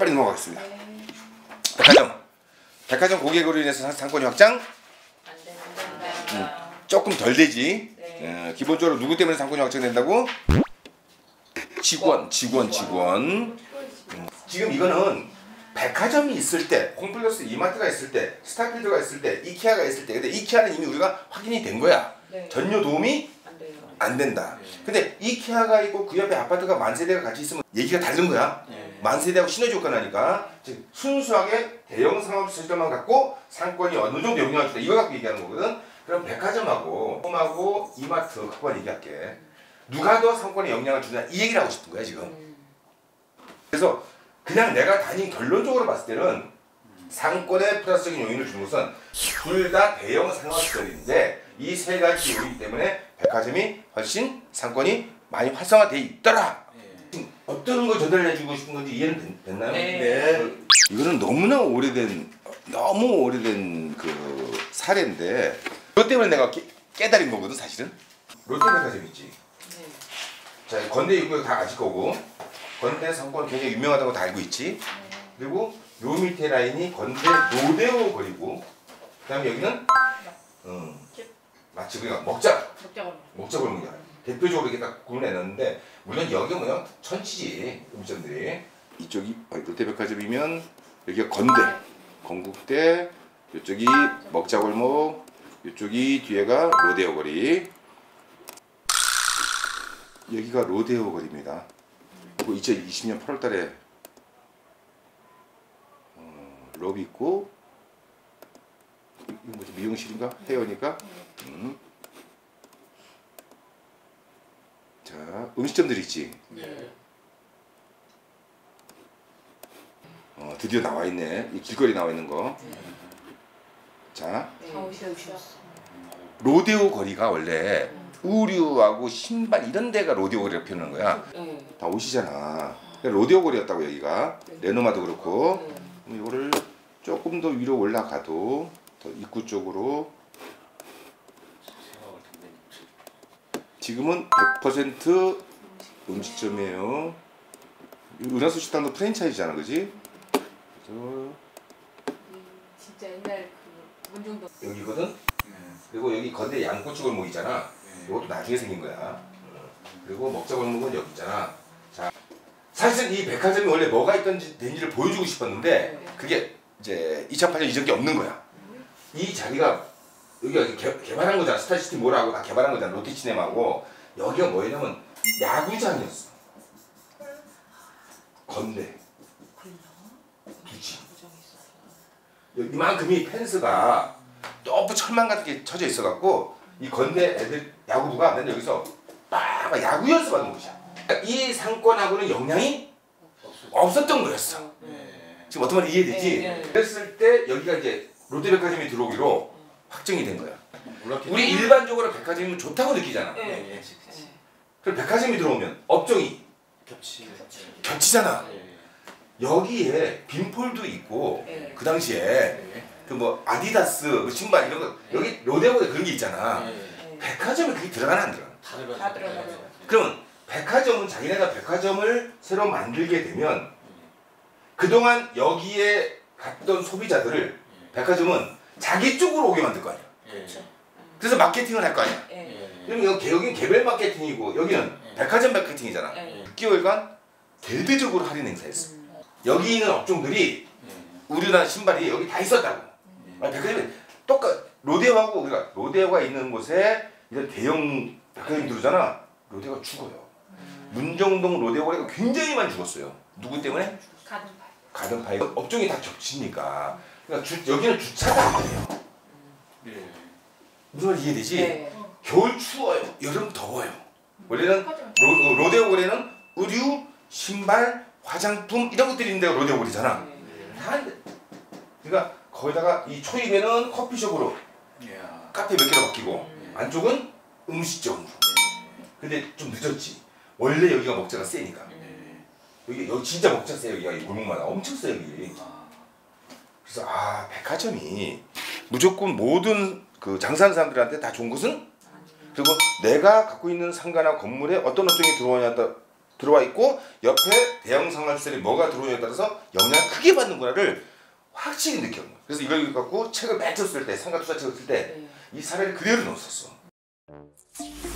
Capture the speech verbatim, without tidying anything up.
빨리 넘어가겠습니다. 네. 백화점. 백화점 고객으로 인해서 상권이 확장? 안 된다. 음, 조금 덜 되지. 네. 어, 기본적으로 누구 때문에 상권이 확장된다고? 직원, 직원, 직원. 음. 지금 이거는 백화점이 있을 때, 홈플러스 이마트가 있을 때, 스타필드가 있을 때, 이케아가 있을 때. 근데 이케아는 이미 우리가 확인이 된 거야. 네. 전혀 도움이 안 돼요. 안 된다. 근데 이케아가 있고 그 옆에 아파트가 만세대가 같이 있으면 얘기가 다른 거야. 네. 만세대하고 시너지 효과 나니까 즉 순수하게 대형 상업 시설만 갖고 상권이 어느 정도 영향을 준다. 이거 갖고 얘기하는 거거든. 그럼 백화점하고 홈하고 이마트 그거만 얘기할게. 누가 더 상권에 영향을 주냐 이 얘기를 하고 싶은 거야 지금. 그래서 그냥 내가 단위 결론적으로 봤을 때는 상권에 플러스적인 요인을 주는 것은 둘 다 대형 상업시설인데 이 세 가지 요인 때문에 백화점이 훨씬 상권이 많이 활성화되어 있더라. 네. 어떤 걸 전달해주고 싶은 건지 이해는 됐나요? 네. 네. 이거는 너무나 오래된 너무 오래된 그 사례인데 그것 때문에 내가 깨, 깨달은 거거든 사실은. 롯데백화점 있지. 네. 자 건대 입구 다 아실 거고 건대 상권 굉장히 유명하다고 다 알고 있지. 네. 그리고 요 밑에 라인이 건대 로데오 거리고 그다음에 여기는 음, 마치 우리가 먹자 먹자 골목이야. 대표적으로 이렇게 딱 구분해놨는데 물론 여기 뭐냐 천치지 음식점들이. 이쪽이 롯데백화점이면 여기가 건대 건국대, 이쪽이 먹자골목, 이쪽이 뒤에가 로데오 거리. 여기가 로데오 거리입니다. 그리고 이천이십 년 팔월 달에 어, 로비 있고 이거 뭐지 미용실인가 헤어니까. 음. 자 음식점들 있지. 네. 어 드디어 나와 있네. 이 길거리 나와 있는 거. 네. 자 로데오 거리가 원래 의류하고 신발 이런 데가 로데오 거리라고 표현하는 거야. 네. 다 옷이잖아. 로데오 거리였다고 여기가. 네. 레노마도 그렇고. 네. 이거를 조금 더 위로 올라가도 더 입구 쪽으로 지금은 백 퍼센트 음식점이에요. 은하수 식당도 프랜차이즈잖아, 그지? 그래서 진짜 옛날 그 문정도 여기거든. 음. 그리고 여기 건대 양꼬치 골목 있잖아. 음. 이것도 나중에 생긴 거야. 음. 그리고 먹자 골목은 여기 있잖아. 자, 사실은 이 백화점이 원래 뭐가 있던지 된지를 보여주고 싶었는데 네. 그게 이제 이천팔 년 이전게 없는 거야. 음. 이 자리가 여기가 개, 개발한 거잖아. 스타시티 몰하고 다 개발한 거잖아. 롯데시네마하고. 여기가 뭐냐면 야구장이었어. 건대. 두지. 이만큼이 펜스가 높은 철망 같은 게 쳐져 있어갖고 이 건대 애들 야구부가 맨날 여기서 막 야구 연습하는 곳이야. 그러니까 이 상권하고는 영향이 없었던 거였어. 지금 어떤 말인지 이해되지? 그랬을 때 여기가 이제 롯데백화점이 들어오기로 확정이 된 거야. 우리 일반적으로 백화점이 좋다고 느끼잖아. 그럼 백화점이 들어오면 업종이 겹치. 겹치잖아. 여기에 빈폴도 있고 네. 그 당시에 네. 그 뭐 아디다스 그 신발 이런 거 네. 여기 로데오에 그런 게 있잖아. 네. 백화점에 그게 들어가나 안 들어가나? 다 들어가죠. 다 들어가죠. 그러면 백화점은 자기네가 백화점을 새로 만들게 되면 그동안 여기에 갔던 소비자들을 백화점은 자기 쪽으로 오게 만들 거 아니야. 그렇죠. 그래서 마케팅을 할 거 아니야. 네. 그럼 여기, 여기는 개별 마케팅이고 여기는 네. 백화점 마케팅이잖아. 네. 육 개월간 대대적으로 할인 행사했어. 음. 여기 있는 업종들이 의류나 신발이 여기 다 있었다고. 음. 백화점이 똑같 로데오하고 우리가 로데오가 있는 곳에 이런 대형 백화점이 들어오잖아. 로데오가 죽어요. 음. 문정동 로데오 거리가 굉장히 많이 죽었어요. 누구 때문에? 가든파이. 가든파이. 업종이 다 겹치니까. 그러니까 주, 여기는 주차가 안 돼요. 네. 무슨 말인지 이해되지? 네. 겨울 추워요. 여름 더워요. 원래는 로, 로데오 거리는 의류, 신발, 화장품 이런 것들이 있는 데가 로데오 거리잖아. 네. 다 그러니까 거기다가 이 초입에는 커피숍으로 yeah. 카페 몇 개로 바뀌고 네. 안쪽은 음식점으로. 네. 근데 좀 늦었지. 원래 여기가 먹자가 세니까. 네. 여기 여기 진짜 먹자 세 여기가 이 골목마다 엄청 세 여기. 아. 그래서 아 백화점이 무조건 모든 그 장사하는 사람들한테 다 좋은 것은 그리고 내가 갖고 있는 상가나 건물에 어떤 업종이 들어오냐에 들어와 있고 옆에 대형 상하수설이 뭐가 들어오냐에 따라서 영향을 크게 받는구나를 확실히 느꼈어. 그래서 이걸 갖고 책을 맨 처음 쓸 때, 상가투자 책을 쓸 때 이 사례를 그대로 넣었었어.